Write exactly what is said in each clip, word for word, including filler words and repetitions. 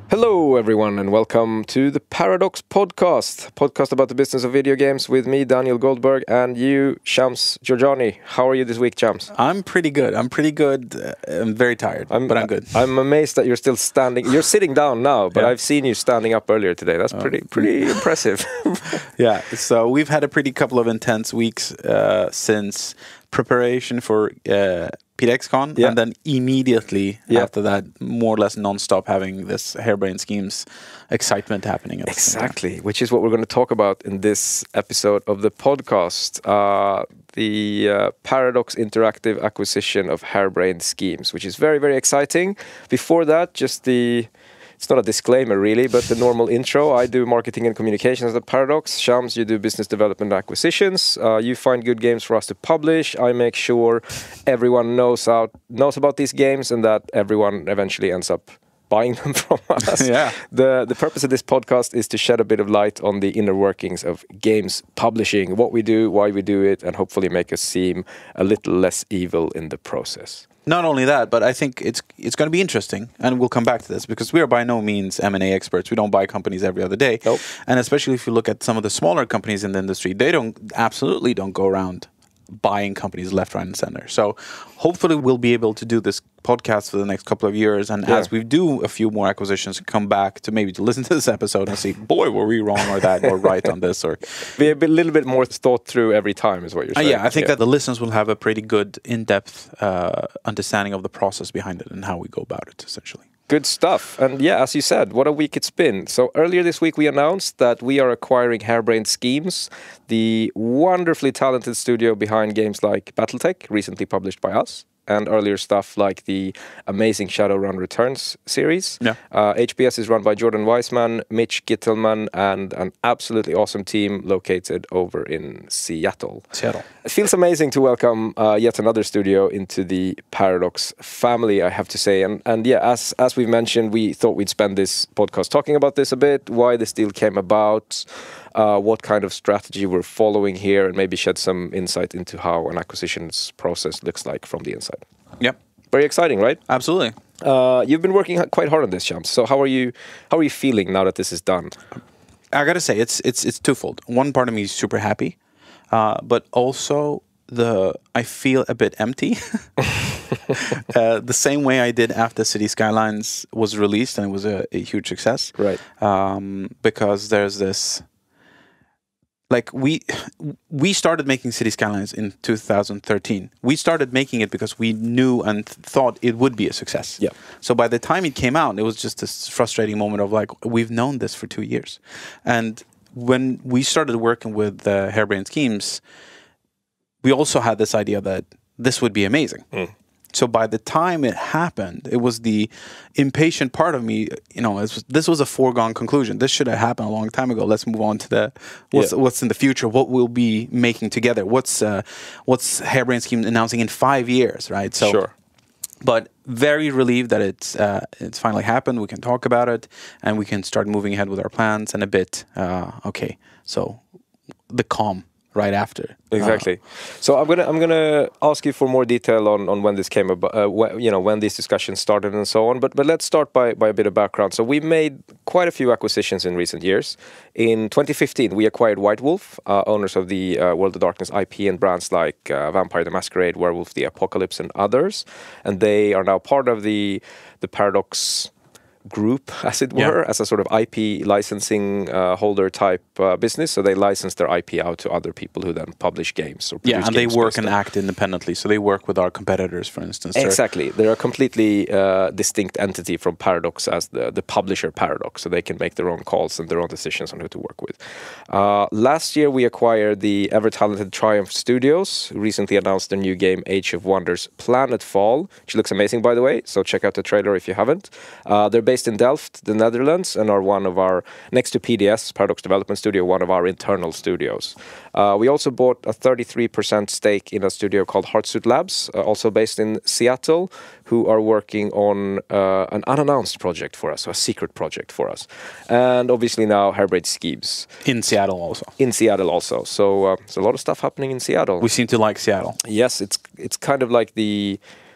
Hello everyone and welcome to the Paradox Podcast, podcast about the business of video games with me, Daniel Goldberg, and you, Shams Jorjani. How are you this week, Shams? I'm pretty good. I'm pretty good. Uh, I'm very tired, I'm, but I'm good. I'm amazed that you're still standing. You're sitting down now, but yeah. I've seen you standing up earlier today. That's pretty pretty impressive. Yeah, so we've had a pretty couple of intense weeks uh, since preparation for uh, PDXCon, yeah. and then immediately yeah. after that, more or less non-stop having this Harebrained Schemes excitement happening. At exactly, which is what we're going to talk about in this episode of the podcast. Uh, the uh, Paradox Interactive acquisition of Harebrained Schemes, which is very, very exciting. Before that, just the... It's not a disclaimer really, but the normal intro. I do marketing and communications at Paradox. Shams, you do business development and acquisitions. Uh, you find good games for us to publish. I make sure everyone knows out knows about these games and that everyone eventually ends up buying them from us. Yeah. The the purpose of this podcast is to shed a bit of light on the inner workings of games publishing, what we do, why we do it, and hopefully make us seem a little less evil in the process. Not only that, but I think it's it's going to be interesting, and we'll come back to this, because we are by no means M and A experts. We don't buy companies every other day. Nope. And especially if you look at some of the smaller companies in the industry, they don't absolutely don't go around buying companies left, right, and center. So hopefully we'll be able to do this podcast for the next couple of years, and yeah. as we do a few more acquisitions, come back to maybe to listen to this episode and see, boy, were we wrong or that or right on this, or be a bit, little bit more thought through every time is what you're saying. Uh, yeah, I think yeah. that the listeners will have a pretty good in-depth uh, understanding of the process behind it and how we go about it, essentially. Good stuff. And yeah, as you said, what a week it's been. So earlier this week we announced that we are acquiring Harebrained Schemes, the wonderfully talented studio behind games like Battletech, recently published by us, and earlier stuff like the amazing Shadowrun Returns series. Yeah. Uh, H B S is run by Jordan Weisman, Mitch Gittelman, and an absolutely awesome team located over in Seattle. Seattle. It feels amazing to welcome uh, yet another studio into the Paradox family, I have to say. And and yeah, as as we've mentioned, we thought we'd spend this podcast talking about this a bit, why this deal came about, uh, what kind of strategy we're following here, and maybe shed some insight into how an acquisitions process looks like from the inside. Yep. Very exciting, right? Absolutely. Uh, you've been working quite hard on this, Shams. So how are you? How are you feeling now that this is done? I gotta say, it's it's it's twofold. One part of me is super happy, uh, but also the I feel a bit empty. uh, the same way I did after City Skylines was released and it was a, a huge success. Right. Um, because there's this. Like we we started making City Skylines in two thousand thirteen. We started making it because we knew and thought it would be a success. Yeah. So by the time it came out, it was just this frustrating moment of like, we've known this for two years. And when we started working with the Harebrained Schemes, we also had this idea that this would be amazing. Mm. So by the time it happened, it was the impatient part of me, you know, it was, this was a foregone conclusion. This should have happened a long time ago. Let's move on to the what's yeah. what's in the future, what we'll be making together. What's uh, what's Harebrained Schemes announcing in five years, right? So, sure. But very relieved that it's uh, it's finally happened. We can talk about it and we can start moving ahead with our plans and a bit. Uh, okay, so the calm right after. Exactly. Uh, so I'm gonna I'm gonna ask you for more detail on, on when this came about, uh, wh you know, when these discussions started and so on. But but let's start by by a bit of background. So we made quite a few acquisitions in recent years. In twenty fifteen, we acquired White Wolf, uh, owners of the uh, World of Darkness I P and brands like uh, Vampire the Masquerade, Werewolf the Apocalypse, and others. And they are now part of the the Paradox group, as it were, yeah. as a sort of I P licensing uh, holder type uh, business. So they license their I P out to other people who then publish games or produce yeah, and games they work and act independently. So they work with our competitors, for instance. Exactly. They're a completely uh, distinct entity from Paradox as the, the publisher Paradox. So they can make their own calls and their own decisions on who to work with. Uh, last year, we acquired the ever-talented Triumph Studios, who recently announced their new game, Age of Wonders Planetfall, which looks amazing, by the way. So check out the trailer if you haven't. Uh, they're based in Delft, the Netherlands, and are one of our, next to P D S, Paradox Development Studio, one of our internal studios. Uh, we also bought a thirty-three percent stake in a studio called Heartsuit Labs, uh, also based in Seattle, who are working on uh, an unannounced project for us, so a secret project for us. And obviously now Harebrained Schemes. In Seattle also. In Seattle also. So uh, there's a lot of stuff happening in Seattle. We seem to like Seattle. Yes, it's it's kind of like the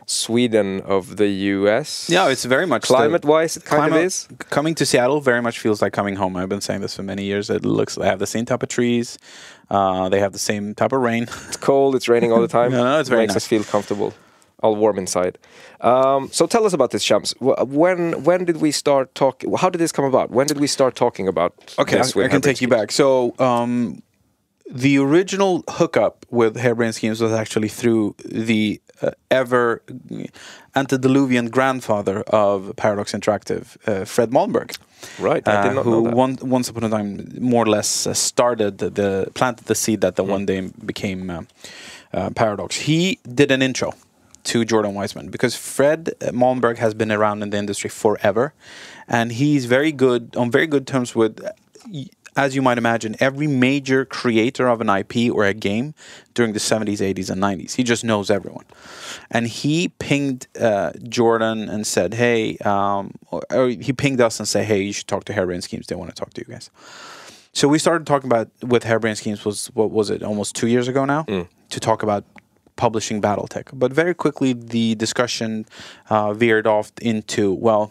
Sweden of the U S. Yeah, it's very much climate-wise. It kind climate, of is. Coming to Seattle very much feels like coming home. I've been saying this for many years. It looks they have the same type of trees. Uh, they have the same type of rain. It's cold. It's raining all the time. no, no, it's very it makes nice. us feel comfortable, all warm inside. Um, so tell us about this, Shams. When when did we start talking? How did this come about? When did we start talking about? Okay, this I, I can take you back. So. Um, The original hookup with Harebrained Schemes was actually through the uh, ever antediluvian grandfather of Paradox Interactive, uh, Fred Malmberg. Right, I did not uh, who know that. One, once upon a time, more or less uh, started the, the planted the seed that the mm. one day became uh, uh, Paradox. He did an intro to Jordan Weissman because Fred Malmberg has been around in the industry forever, and he's very good on very good terms with. Uh, As you might imagine, every major creator of an I P or a game during the seventies, eighties, and nineties, he just knows everyone. And he pinged uh, Jordan and said, hey, um, or, or he pinged us and said, hey, you should talk to Harebrained Schemes. They want to talk to you guys. So we started talking about, with Harebrained Schemes, was what was it, almost two years ago now, mm. to talk about publishing Battletech. But very quickly, the discussion uh, veered off into, well,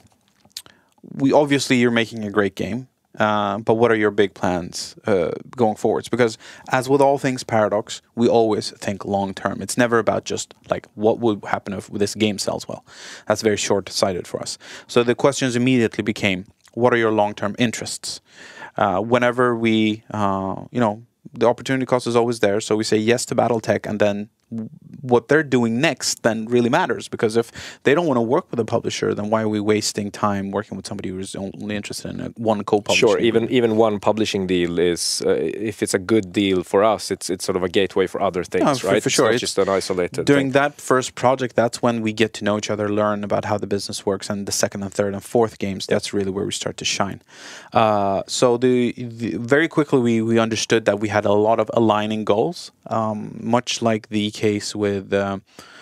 we obviously you're making a great game. Uh, but what are your big plans uh, going forwards? Because as with all things Paradox, we always think long term. It's never about just like what would happen if this game sells well. That's very short-sighted for us. So the questions immediately became, what are your long-term interests? Uh, whenever we, uh, you know, the opportunity cost is always there. So we say yes to Battletech, and then what they're doing next then really matters, because if they don't want to work with a publisher, then why are we wasting time working with somebody who's only interested in a one co-publishing? Sure, even even one publishing deal is, uh, if it's a good deal for us, it's it's sort of a gateway for other things, no, for, right? For sure, it's not just an isolated. During thing. that first project, that's when we get to know each other, learn about how the business works, and the second and third and fourth games, that's really where we start to shine. Uh, so the, the very quickly we we understood that we had a lot of aligning goals, um, much like the case with. Uh,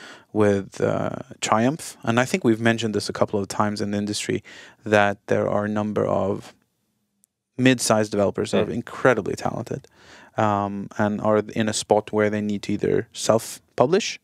with uh, Triumph, and I think we've mentioned this a couple of times in the industry, that there are a number of mid-sized developers that mm. are incredibly talented um, and are in a spot where they need to either self-publish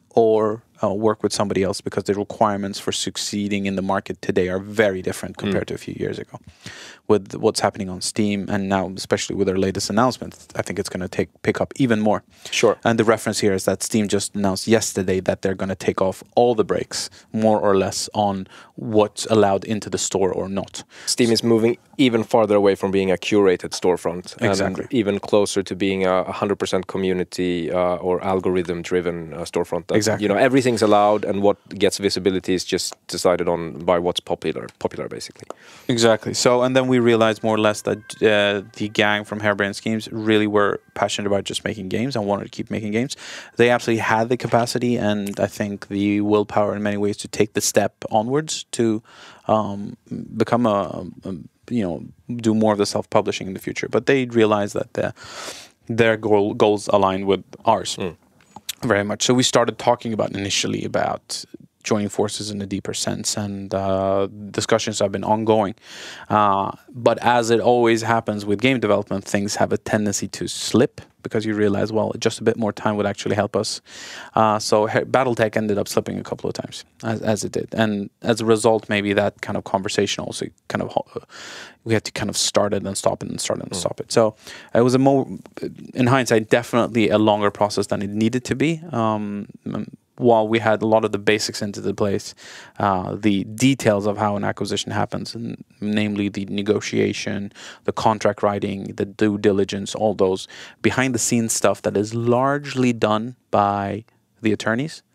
or uh, work with somebody else, because the requirements for succeeding in the market today are very different compared mm. to a few years ago. With what's happening on Steam, and now especially with their latest announcement, I think it's going to take pick up even more. Sure. And the reference here is that Steam just announced yesterday that they're going to take off all the brakes, more or less, on what's allowed into the store or not. Steam is moving even farther away from being a curated storefront, exactly, and even closer to being a one hundred percent community uh, or algorithm-driven uh, storefront. That, exactly. You know, everything's allowed, and what gets visibility is just decided on by what's popular, popular basically. Exactly. So, and then we realized more or less that uh, the gang from Harebrained Schemes really were passionate about just making games and wanted to keep making games. They absolutely had the capacity and I think the willpower in many ways to take the step onwards to um, become a, a, you know, do more of the self-publishing in the future. But they realized that the, their goal, goals align with ours mm. very much. So we started talking about initially about joining forces in a deeper sense, and uh, discussions have been ongoing. Uh, but as it always happens with game development, things have a tendency to slip, because you realize, well, just a bit more time would actually help us. Uh, so Battletech ended up slipping a couple of times, as, as it did. And as a result, maybe that kind of conversation also kind of, uh, we had to kind of start it and stop it and start it and mm. stop it. So it was a more, in hindsight, definitely a longer process than it needed to be. Um, while we had a lot of the basics into the place, uh, the details of how an acquisition happens, and namely the negotiation, the contract writing, the due diligence, all those behind-the-scenes stuff that is largely done by the attorneys,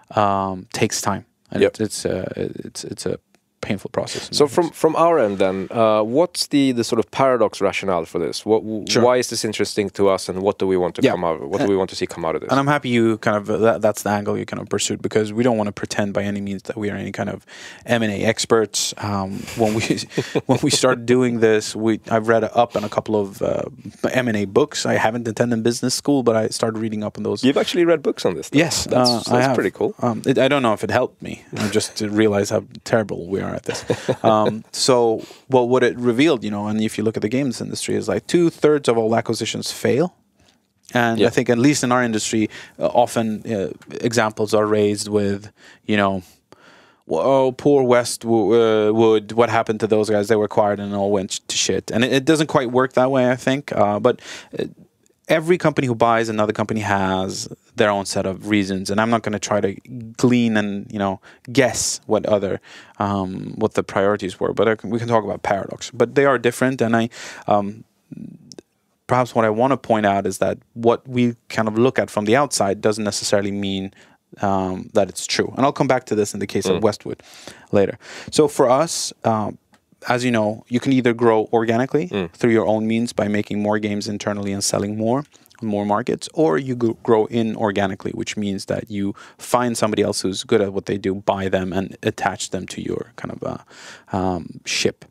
um, takes time. And yep. it, it's, uh, it's, it's a painful process. So from from our end then, uh, what's the the sort of Paradox rationale for this? What sure. Why is this interesting to us, and what do we want to yeah. come out? What do we want to see come out of this? And I'm happy you kind of uh, that, that's the angle you kind of pursued, because we don't want to pretend by any means that we are any kind of M and A experts. Um, when we when we started doing this, we I've read up on a couple of uh, M and A books. I haven't attended business school, but I started reading up on those. You've actually read books on this? Though. Yes, that's, uh, that's pretty cool. Um, it, I don't know if it helped me. I just realized how terrible we are at this. Um, so, well, what it revealed, you know, and if you look at the games industry, is like two thirds of all acquisitions fail, And Yeah. I think, at least in our industry, uh, often uh, examples are raised with, you know, oh, poor Westwood, what happened to those guys? They were acquired and it all went to shit. And it, it doesn't quite work that way, I think. Uh, but uh, every company who buys another company has their own set of reasons. And I'm not going to try to glean and, you know, guess what other, um, what the priorities were. But I can, we can talk about Paradox. But they are different. And I... Um, perhaps what I want to point out is that what we kind of look at from the outside doesn't necessarily mean um, that it's true. And I'll come back to this in the case mm. of Westwood later. So for us, um, as you know, you can either grow organically mm. through your own means by making more games internally and selling more, more markets, or you grow inorganically, which means that you find somebody else who's good at what they do, buy them, and attach them to your kind of uh, um, ship.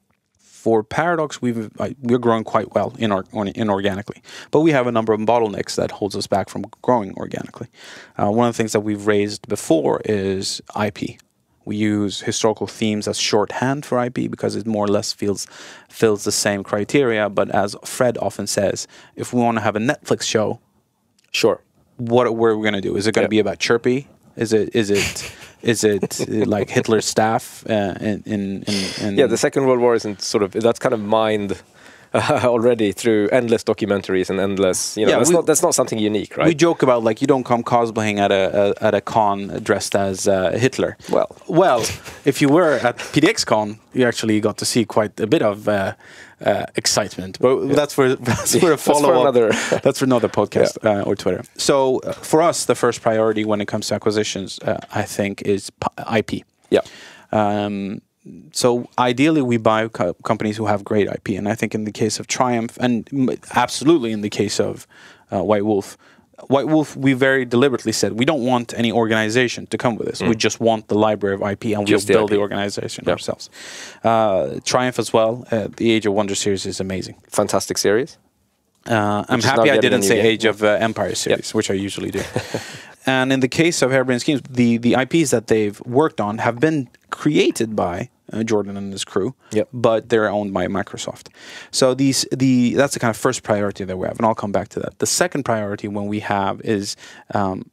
For Paradox, we've uh, we're growing quite well in our, inorganically, but we have a number of bottlenecks that holds us back from growing organically. Uh, one of the things that we've raised before is I P. We use historical themes as shorthand for I P because it more or less feels fills the same criteria. But as Fred often says, if we want to have a Netflix show, sure, what what are we going to do? Is it going to yeah. be about Chirpy? Is it is it is it like Hitler's staff uh, in, in, in, in yeah, the Second World War isn't sort of that's kind of mined uh, already through endless documentaries and endless you know yeah, that's we, not that's not something unique, right? We joke about like you don't come cosplaying at a, a at a con dressed as uh, Hitler. Well, well, if you were at P D X Con, you actually got to see quite a bit of uh, uh, excitement. But yeah. that's for that's for a follow up. That's for another, that's for another podcast yeah. uh, or Twitter. So uh, for us, the first priority when it comes to acquisitions, uh, I think, is I P. Yeah. Um, So ideally, we buy co companies who have great I P, and I think in the case of Triumph, and absolutely in the case of uh, White Wolf, White Wolf, we very deliberately said we don't want any organization to come with this. Mm. We just want the library of I P, and just we'll build the, the organization yep. ourselves. Uh, Triumph as well. Uh, the Age of Wonder series is amazing. Fantastic series. Uh, I'm happy I didn't say game. Age of uh, Empire series, yep. which I usually do. And in the case of Harebrained Schemes, the, the I Ps that they've worked on have been created by uh, Jordan and his crew, yep. but they're owned by Microsoft. So these the that's the kind of first priority that we have, and I'll come back to that. The second priority when we have is um,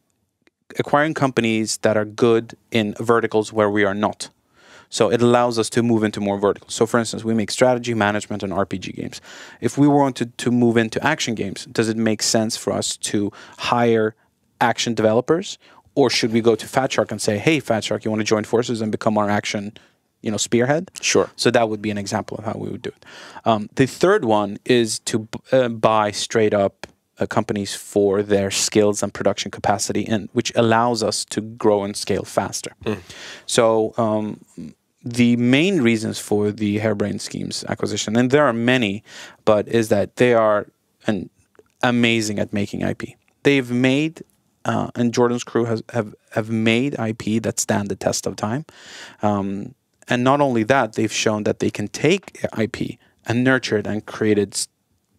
acquiring companies that are good in verticals where we are not. So it allows us to move into more verticals. So for instance, we make strategy, management, and R P G games. If we wanted to move into action games, does it make sense for us to hire action developers, or should we go to Fat Shark and say, hey, Fat Shark, you want to join forces and become our action, you know, spearhead? Sure. So that would be an example of how we would do it. Um, the third one is to uh, buy straight up uh, companies for their skills and production capacity, and which allows us to grow and scale faster. Mm. So um, the main reasons for the Harebrained Schemes acquisition, and there are many, but is that they are an amazing at making I P. They've made Uh, and Jordan's crew has have, have made I P that stand the test of time. Um, and not only that, they've shown that they can take I P and nurture it and create it,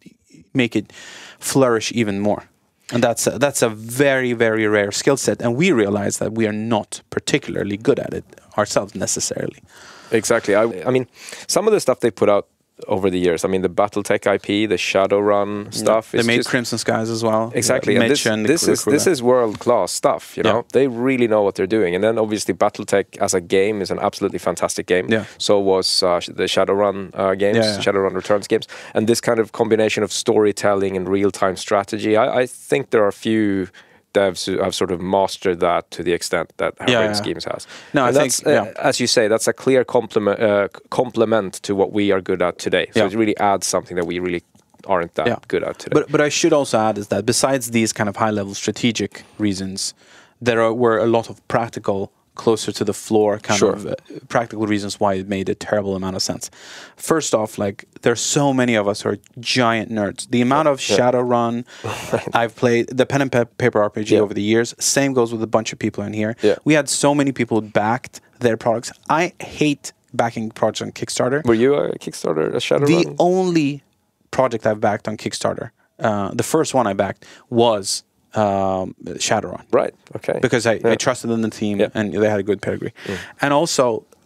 make it flourish even more. And that's a, that's a very, very rare skill set. And we realize that we are not particularly good at it ourselves necessarily. Exactly. I, I mean, some of the stuff they put out over the years, I mean, the BattleTech I P, the Shadowrun stuff. Yeah, they made just, Crimson Skies as well. Exactly. Yeah, and this, and this is this is world class stuff. You know, yeah. they really know what they're doing. And then obviously BattleTech as a game is an absolutely fantastic game. Yeah. So was uh, the Shadowrun uh, games, yeah, yeah. Shadowrun Returns games, and this kind of combination of storytelling and real time strategy. I, I think there are a few devs who have sort of mastered that to the extent that Harebrained yeah, yeah. Schemes has. No, and I that's, think, yeah. uh, as you say, that's a clear complement uh, complement to what we are good at today. So yeah. it really adds something that we really aren't that yeah. good at today. But but I should also add is that besides these kind of high level strategic reasons, there are, were a lot of practical, closer to the floor kind sure. of uh, practical reasons why it made a terrible amount of sense. First off, like there's so many of us who are giant nerds. The amount of yeah. Shadowrun I've played, the pen and paper R P G yeah. over the years, same goes with a bunch of people in here. Yeah. We had so many people who backed their products. I hate backing projects on Kickstarter. Were you a Kickstarter, a Shadowrun? The only project I've backed on Kickstarter, uh, the first one I backed was um, Shadowrun. Right. Okay. Because I, yeah. I trusted in the team yeah. and they had a good pedigree. Mm. And also,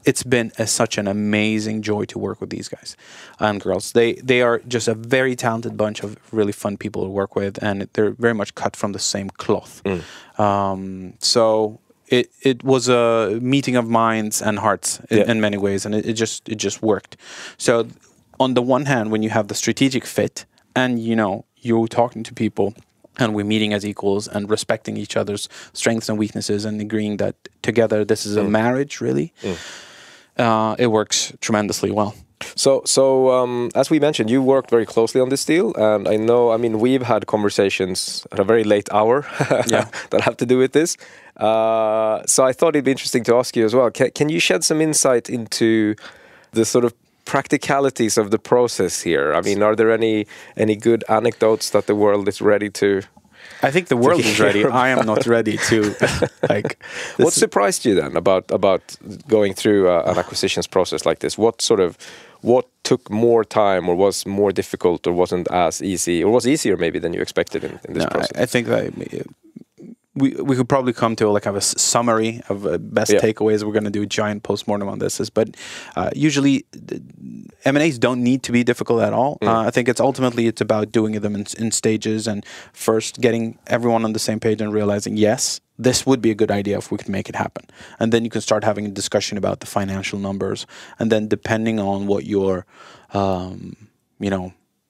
it's been a, such an amazing joy to work with these guys and girls. They they are just a very talented bunch of really fun people to work with, and they're very much cut from the same cloth. Mm. Um, so it it was a meeting of minds and hearts in, yeah. in many ways, and it, it just it just worked. So on the one hand, when you have the strategic fit, and you know you're talking to people, and we're meeting as equals and respecting each other's strengths and weaknesses, and agreeing that together this is mm. a marriage, really. Mm. Uh, it works tremendously well. So, so um, as we mentioned, you worked very closely on this deal, and I know, I mean, we've had conversations at a very late hour yeah. that have to do with this. Uh, so I thought it'd be interesting to ask you as well. Can, can you shed some insight into the sort of practicalities of the process here? I mean, are there any any good anecdotes that the world is ready to? I think the world is ready. I am not ready to like. What surprised you then about about going through uh, an acquisitions process like this? What sort of what took more time, or was more difficult, or wasn't as easy, or was easier maybe than you expected in, in this no, process? I, I think that we we could probably come to like have a summary of uh, best yeah. takeaways. We're going to do a giant postmortem on this, but uh, usually M and A's don't need to be difficult at all. Mm. Uh, I think it's ultimately it's about doing them in, in stages, and first getting everyone on the same page and realizing, yes, this would be a good idea if we could make it happen. And then you can start having a discussion about the financial numbers, and then depending on what your, um, you know,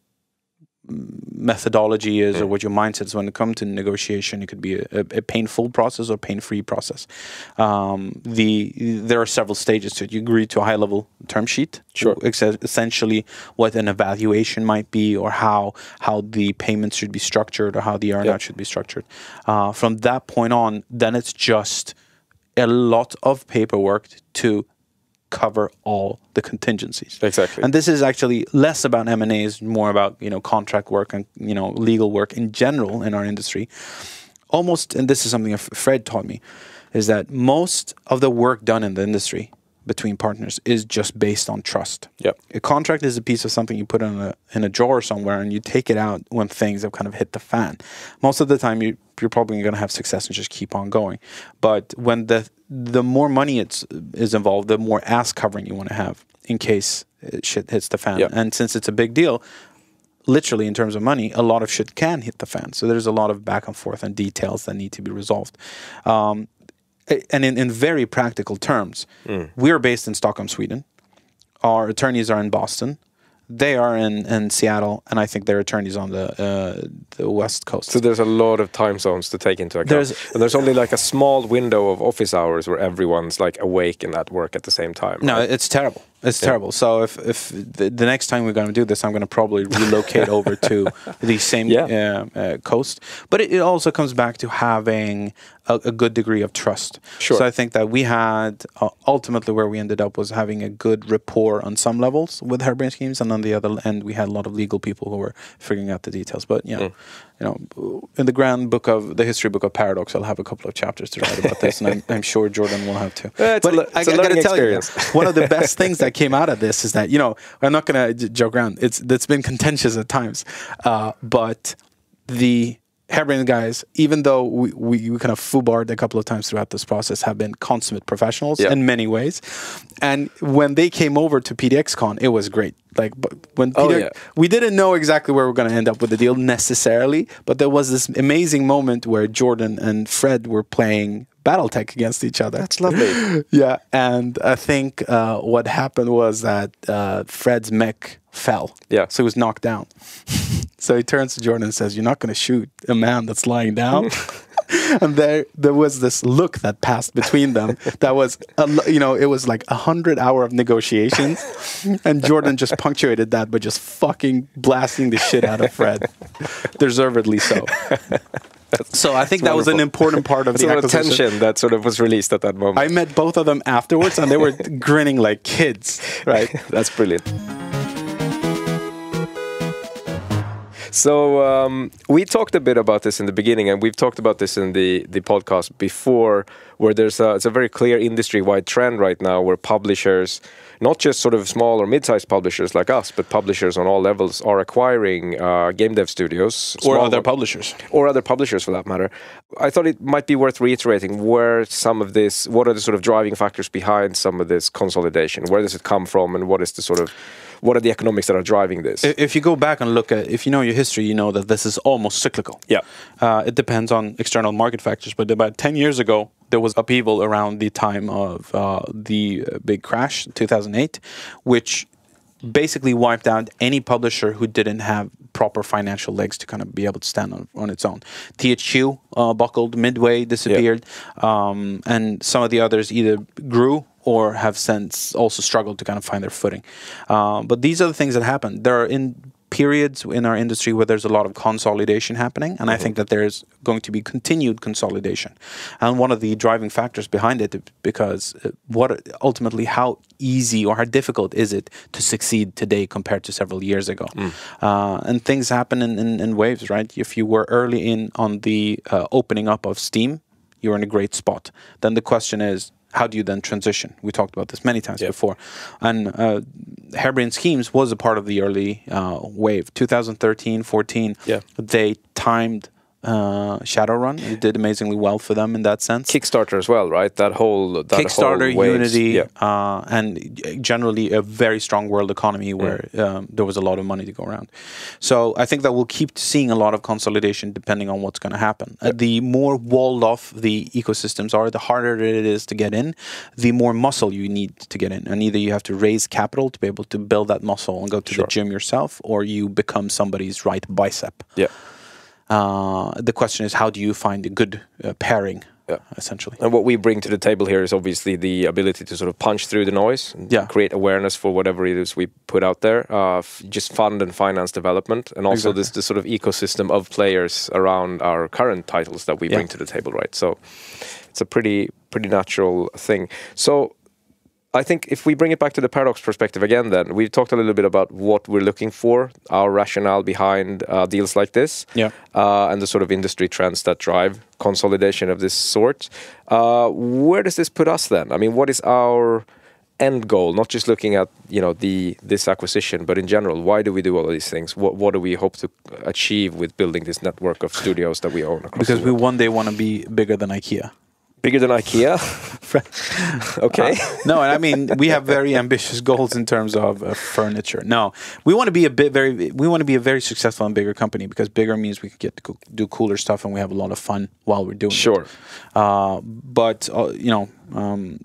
methodology is, mm. or what your mindset is when it comes to negotiation, it could be a, a painful process or pain-free process. Um, the there are several stages to it. You agree to a high-level term sheet, sure. essentially what an evaluation might be, or how how the payments should be structured, or how the earnout yep. should be structured. Uh, from that point on, then it's just a lot of paperwork to cover all the contingencies. Exactly. And this is actually less about M and A's, more about, you know, contract work and, you know, legal work in general in our industry. Almost, and this is something Fred taught me, is that most of the work done in the industry between partners is just based on trust. Yep. A contract is a piece of something you put in a in a drawer somewhere, and you take it out when things have kind of hit the fan. Most of the time, you you're probably going to have success and just keep on going. But when the the more money it's is involved, the more ass covering you want to have in case shit hits the fan. Yep. And since it's a big deal, literally in terms of money, a lot of shit can hit the fan. So there's a lot of back and forth and details that need to be resolved. Um, And in, in very practical terms, mm. we're based in Stockholm, Sweden. Our attorneys are in Boston. They are in, in Seattle, and I think their attorneys on the uh, the West Coast. So there's a lot of time zones to take into account. There's, and there's only like a small window of office hours where everyone's like awake and at work at the same time. No, right? it's terrible. It's yeah. terrible. So if if the, the next time we're going to do this, I'm going to probably relocate over to the same yeah. uh, uh, coast. But it, it also comes back to having a, a good degree of trust. Sure. So I think that we had uh, ultimately where we ended up was having a good rapport on some levels with Harebrained Schemes, and on the other end we had a lot of legal people who were figuring out the details. But yeah. Mm. You know, in the grand book of the history book of Paradox, I'll have a couple of chapters to write about this, and I'm, I'm sure Jordan will have too. Yeah, it's but a, it's I, a I got to tell experience. you, one of the best things that came out of this is that, you know, I'm not going to joke around. It's that's been contentious at times, uh, but the Harebrained guys, even though we, we, we kind of foobarred a couple of times throughout this process, have been consummate professionals yeah. in many ways. And when they came over to P D X Con, it was great. Like when P D X, oh, yeah. we didn't know exactly where we were going to end up with the deal necessarily, but there was this amazing moment where Jordan and Fred were playing BattleTech against each other. That's lovely. Yeah, and I think uh, what happened was that uh, Fred's mech fell. Yeah, so he was knocked down. So he turns to Jordan and says, "You're not going to shoot a man that's lying down." And there, there was this look that passed between them. That was, a, you know, it was like a hundred hour of negotiations, and Jordan just punctuated that by just fucking blasting the shit out of Fred, deservedly so. So I think that was an important part of That's the sort of acquisition. tension that sort of was released at that moment. I met both of them afterwards, and they were grinning like kids. Right? That's brilliant. So um, we talked a bit about this in the beginning, and we've talked about this in the, the podcast before where there's a, it's a very clear industry-wide trend right now where publishers, not just sort of small or mid-sized publishers like us, but publishers on all levels are acquiring uh, game dev studios. Or other publishers. Or other publishers, for that matter. I thought it might be worth reiterating where some of this, what are the sort of driving factors behind some of this consolidation? Where does it come from, and what is the sort of, what are the economics that are driving this? If you go back and look at, if you know your history, you know that this is almost cyclical. Yeah. Uh, it depends on external market factors, but about ten years ago, there was upheaval around the time of uh, the big crash, two thousand eight, which basically wiped out any publisher who didn't have proper financial legs to kind of be able to stand on, on its own. T H Q uh, buckled, Midway disappeared, yeah. um, and some of the others either grew or have since also struggled to kind of find their footing. Uh, but these are the things that happen. There are in periods in our industry where there's a lot of consolidation happening, and mm-hmm. I think that there's going to be continued consolidation. And one of the driving factors behind it, because what ultimately, how easy or how difficult is it to succeed today compared to several years ago? Mm. Uh, and things happen in, in, in waves, right? If you were early in on the uh, opening up of Steam, you're in a great spot. Then the question is, how do you then transition? We talked about this many times yep. before. And uh, Harebrained Schemes was a part of the early uh, wave. two thousand thirteen, fourteen, yeah. they timed uh, Shadowrun. It did amazingly well for them in that sense. Kickstarter as well, right? That whole that Kickstarter, whole Unity, yeah. uh, and generally a very strong world economy where mm. um, there was a lot of money to go around. So I think that we'll keep seeing a lot of consolidation depending on what's going to happen. Yep. Uh, the more walled off the ecosystems are, the harder it is to get in, the more muscle you need to get in. And either you have to raise capital to be able to build that muscle and go to sure. the gym yourself, or you become somebody's right bicep. Yeah. Uh, the question is, how do you find a good uh, pairing, yeah. essentially? And what we bring to the table here is obviously the ability to sort of punch through the noise, and yeah. create awareness for whatever it is we put out there, uh, f just fund and finance development, and also exactly. this, this sort of ecosystem of players around our current titles that we yeah. bring to the table, right? So it's a pretty, pretty natural thing. So I think if we bring it back to the Paradox perspective again, then we've talked a little bit about what we're looking for, our rationale behind uh, deals like this, yeah. uh, and the sort of industry trends that drive consolidation of this sort. Uh, where does this put us then? I mean, what is our end goal? Not just looking at you know the this acquisition, but in general, why do we do all of these things? What what do we hope to achieve with building this network of studios that we own? Because we one day want to be bigger than IKEA. Bigger than IKEA? Okay. Uh, no, and I mean, we have very ambitious goals in terms of uh, furniture. No, we want to be a bit very, we want to be a very successful and bigger company, because bigger means we can get to do cooler stuff and we have a lot of fun while we're doing sure. it. Sure. Uh, but, uh, you know, um,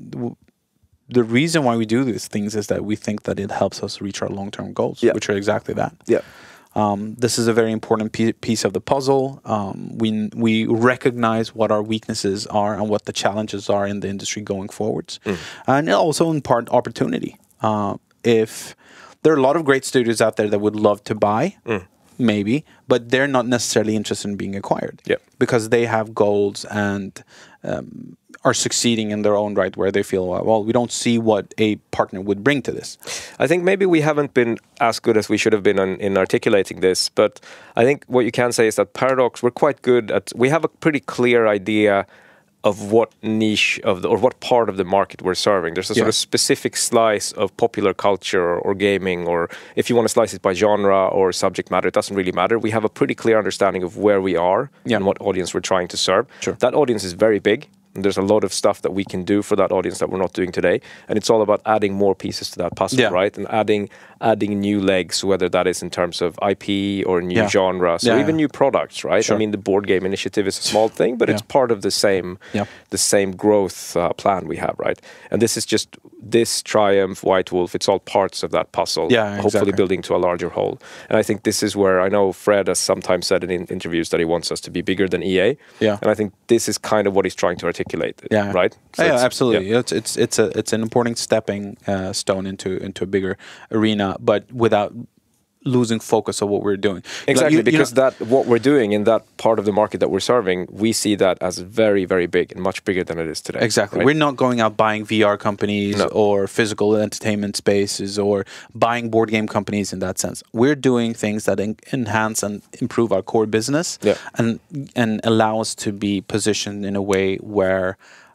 the reason why we do these things is that we think that it helps us reach our long-term goals, yeah. which are exactly that. Yeah. Um, this is a very important piece of the puzzle. Um, we we recognize what our weaknesses are and what the challenges are in the industry going forwards, mm. and also in part opportunity. Uh, if there are a lot of great studios out there that would love to buy, mm. maybe, but they're not necessarily interested in being acquired, yep. because they have goals and um, are succeeding in their own right, where they feel, well, we don't see what a partner would bring to this. I think maybe we haven't been as good as we should have been on, in articulating this, but I think what you can say is that Paradox, we're quite good at, we have a pretty clear idea of what niche of the, or what part of the market we're serving. There's a yeah. sort of specific slice of popular culture or, or gaming, or if you want to slice it by genre or subject matter, it doesn't really matter. We have a pretty clear understanding of where we are yeah. and what audience we're trying to serve. Sure. That audience is very big. And there's a lot of stuff that we can do for that audience that we're not doing today, and it's all about adding more pieces to that puzzle, yeah. right? And adding adding new legs, whether that is in terms of I P or new yeah. genres, yeah, or even yeah. new products, right? Sure. I mean, the board game initiative is a small thing, but yeah. it's part of the same yeah. the same growth uh, plan we have, right? And this is just this Triumph, White Wolf. It's all parts of that puzzle, yeah, hopefully exactly. building to a larger whole. And I think this is where I know Fred has sometimes said in interviews that he wants us to be bigger than E A. Yeah. And I think this is kind of what he's trying to articulate. Yeah. Right. So yeah, absolutely. Yeah. It's it's it's a it's an important stepping uh, stone into into a bigger arena, but without losing focus of what we're doing. Exactly, like you, because you know, that what we're doing in that part of the market that we're serving, we see that as very, very big and much bigger than it is today. Exactly. Right? We're not going out buying V R companies no. or physical entertainment spaces or buying board game companies in that sense. We're doing things that en enhance and improve our core business yeah. and and allow us to be positioned in a way where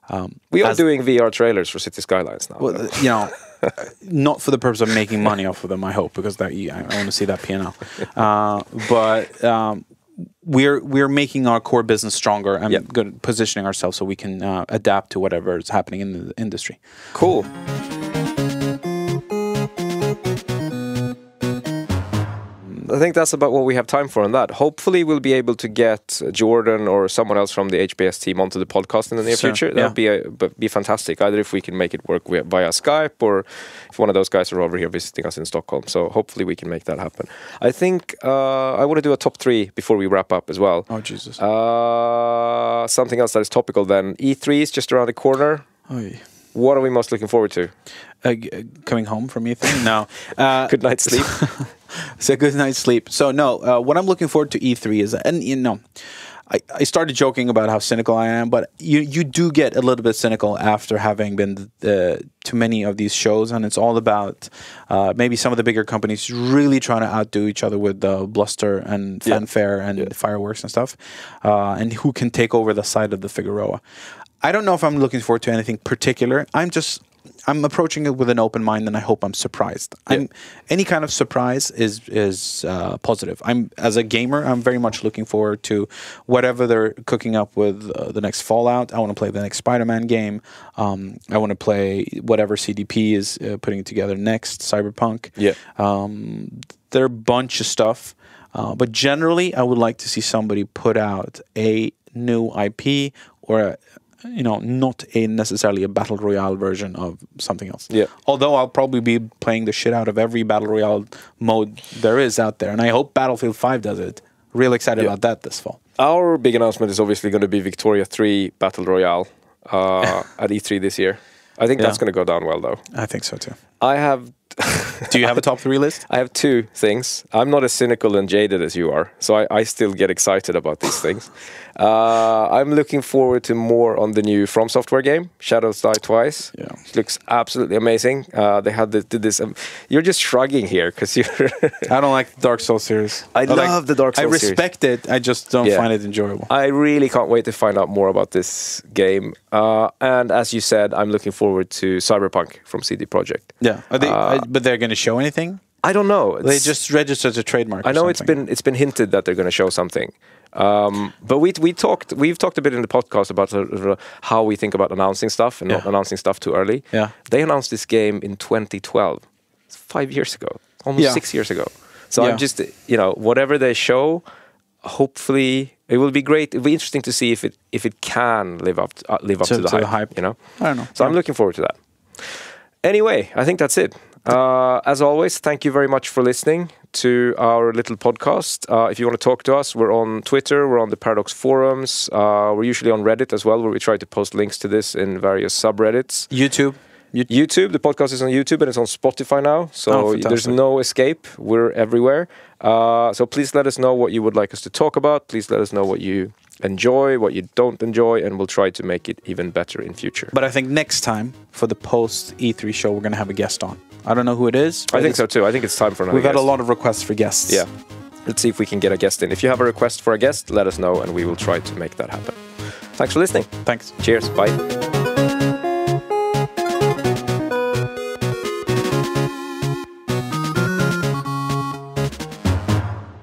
Um, we are as, doing V R trailers for City Skylines now. well, you know, not for the purpose of making money off of them, I hope, because that I, I want to see that P and L. Uh, but um, we're we're making our core business stronger and yep. good, positioning ourselves so we can uh, adapt to whatever is happening in the industry. Cool. I think that's about what we have time for on that. Hopefully we'll be able to get Jordan or someone else from the H B S team onto the podcast in the near sure, future. Yeah. That'd be a, be fantastic, either if we can make it work via Skype or if one of those guys are over here visiting us in Stockholm. So hopefully we can make that happen. I think uh, I want to do a top three before we wrap up as well. Oh, Jesus. Uh, something else that is topical then. E three is just around the corner. Oy. What are we most looking forward to? Uh, coming home from E three? No. Uh, good night's sleep. It's a good night's sleep. So no, uh, what I'm looking forward to E three is, and you know, I, I started joking about how cynical I am, but you you do get a little bit cynical after having been uh, to many of these shows, and it's all about uh, maybe some of the bigger companies really trying to outdo each other with uh, bluster and fanfare yeah. and yeah. fireworks and stuff, uh, and who can take over the side of the Figueroa. I don't know if I'm looking forward to anything particular. I'm just I'm approaching it with an open mind, and I hope I'm surprised. Yeah. I'm any kind of surprise is is uh, positive. I'm as a gamer, I'm very much looking forward to whatever they're cooking up with uh, the next Fallout. I want to play the next Spider-Man game. Um, I want to play whatever C D P is uh, putting together next, Cyberpunk. Yeah, um, there are a bunch of stuff, uh, but generally, I would like to see somebody put out a new I P or a you know, not a necessarily a battle royale version of something else. Yeah. Although I'll probably be playing the shit out of every battle royale mode there is out there, and I hope Battlefield five does it. Real excited yeah. about that this fall. Our big announcement is obviously going to be Victoria three Battle Royale uh, at E three this year. I think yeah. that's going to go down well, though. I think so too. I have. Do you have a top three list? I have two things. I'm not as cynical and jaded as you are, so I, I still get excited about these things. Uh, I'm looking forward to more on the new From Software game, Shadows Die Twice. Yeah, it looks absolutely amazing. Uh, they had the, did this. Um, you're just shrugging here because you're. I don't like the Dark Souls series. I, I love like, the Dark Souls series. I respect series. it. I just don't yeah. find it enjoyable. I really can't wait to find out more about this game. Uh, and as you said, I'm looking forward to Cyberpunk from C D Projekt. Yeah, Are they, uh, but they're going to show anything? I don't know. It's, they just registered a trademark. I know or it's been it's been hinted that they're going to show something, um, but we we talked we've talked a bit in the podcast about uh, how we think about announcing stuff and yeah. not announcing stuff too early. Yeah, they announced this game in twenty twelve, it's five years ago, almost yeah. six years ago. So yeah. I'm just you know whatever they show, hopefully it will be great. It'll be interesting to see if it if it can live up to, uh, live up to, to, the, to hype, the hype. You know. I don't know. So yeah. I'm looking forward to that. Anyway, I think that's it. Uh, as always, thank you very much for listening to our little podcast. Uh, if you want to talk to us, we're on Twitter, we're on the Paradox forums, uh, we're usually on Reddit as well, where we try to post links to this in various subreddits. YouTube. YouTube, the podcast is on YouTube and it's on Spotify now, so oh, there's no escape. We're everywhere. Uh, so please let us know what you would like us to talk about. Please let us know what you enjoy, what you don't enjoy, and we'll try to make it even better in future. But I think next time, for the post E three show, we're going to have a guest on. I don't know who it is. I think so too. I think it's time for another We've guest. had a lot of requests for guests. Yeah. Let's see if we can get a guest in. If you have a request for a guest, let us know and we will try to make that happen. Thanks for listening. Thanks. Cheers. Bye.